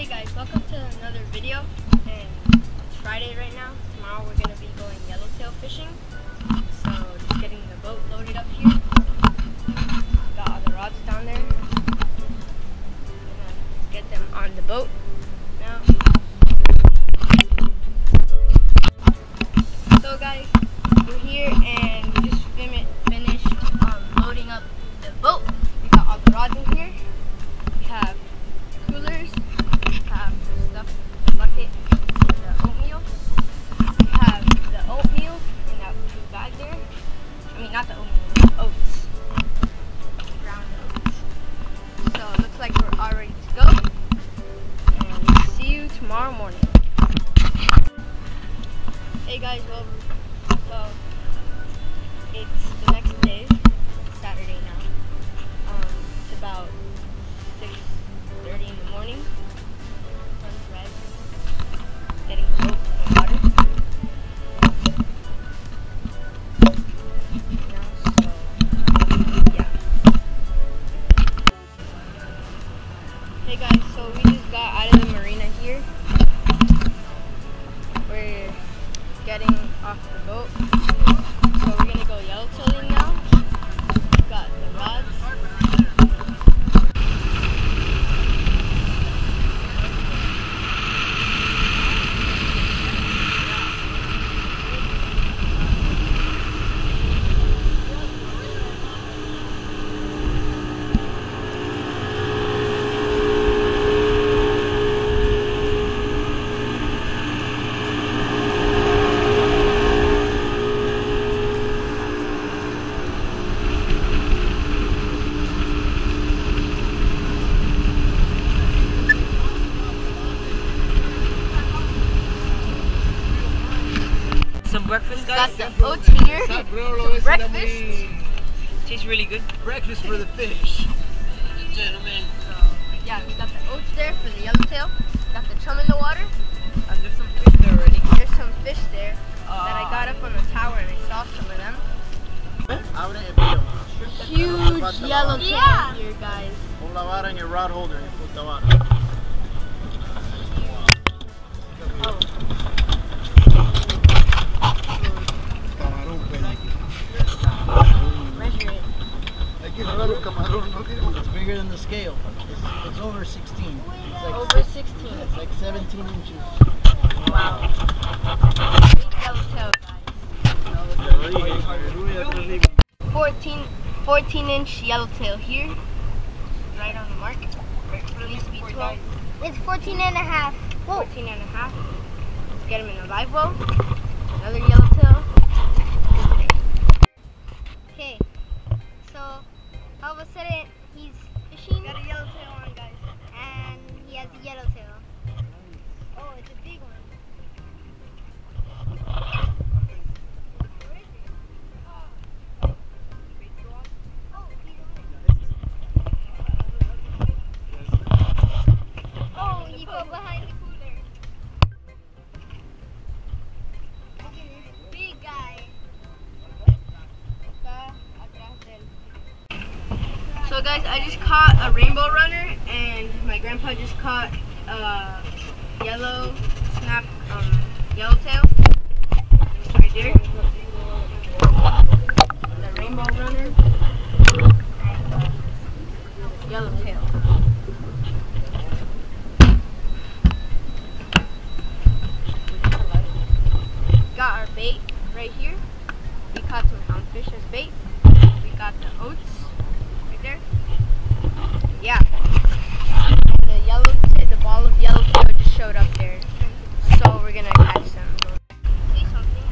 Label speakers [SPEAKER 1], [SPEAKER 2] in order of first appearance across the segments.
[SPEAKER 1] Hey guys, welcome to another video, and it's Friday right now. Tomorrow we're going to be going yellowtail fishing, so just getting the boat loaded up here. Got all the rods down there. Gonna get them on the boat now. So guys, we're here and we just finished loading up the boat. We got all the rods in here. We have coolers. Have the stuff, the bucket, the oatmeal. We have the oatmeal in that blue bag there. I mean, not the oatmeal, the oats. Brown oats. So it looks like we're all ready to go. And see you tomorrow morning. Hey guys, well, it's the next day. It's Saturday now. It's about 6:30 in the morning. Getting the boat in the water. Yeah. Hey guys, so we just got out of the marina here. We're getting off the boat. So we're gonna go yellowtailing now. We've got the rods.
[SPEAKER 2] Some breakfast, guys.
[SPEAKER 1] Got the oats here. Breakfast.
[SPEAKER 2] Tastes really good.
[SPEAKER 3] Breakfast for the fish.
[SPEAKER 2] Gentlemen.
[SPEAKER 1] So, yeah, we got the oats there for the yellowtail. Got the chum in the water.
[SPEAKER 2] And there's some fish there already.
[SPEAKER 1] There's some fish there that I got up on the tower and I saw some of them. Huge yellowtail here, guys.
[SPEAKER 3] Pon la vara en el rod holder, en puta vara.
[SPEAKER 1] Oh. Measure it.
[SPEAKER 3] It's bigger than the scale. It's over 16. It's like
[SPEAKER 1] Over 16.
[SPEAKER 3] It's like 17 inches.
[SPEAKER 1] Wow. Big yellowtail, guys. 14-inch yellowtail here. Right on the mark. It needs to be 12.
[SPEAKER 4] It's 14 and a half.
[SPEAKER 1] 14 and a half. Let's get him in a live well. Another yellowtail.
[SPEAKER 4] Okay, so all of a sudden he's fishing.
[SPEAKER 1] Got a yellowtail on, guys.
[SPEAKER 4] And he has a yellowtail. Oh, it's a big one. Where is it? Oh, he's on it. Oh, he fell behind the cooler. Look at this big guy.
[SPEAKER 1] So guys, I just caught a rainbow runner, and my grandpa just caught a yellow snap yellowtail. Right there. The rainbow runner. Yellowtail. Got our bait right here. We caught some houndfish as bait. We got the oats right there. Yeah. And the ball of yellowtail just showed up there. So we're gonna catch them. See something?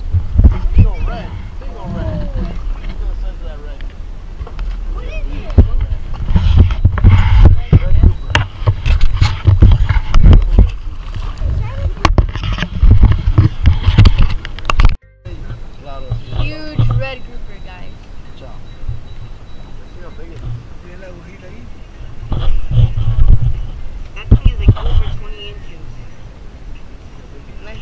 [SPEAKER 3] Big ol' red. Big ol' red. Look at the size of that red.
[SPEAKER 4] What is it?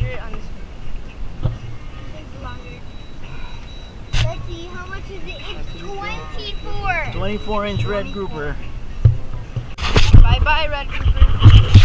[SPEAKER 1] measure it on this one.
[SPEAKER 4] It's longer. Let's see, how much is it? It's 24.
[SPEAKER 3] 24-inch red grouper.
[SPEAKER 1] Bye bye, red grouper.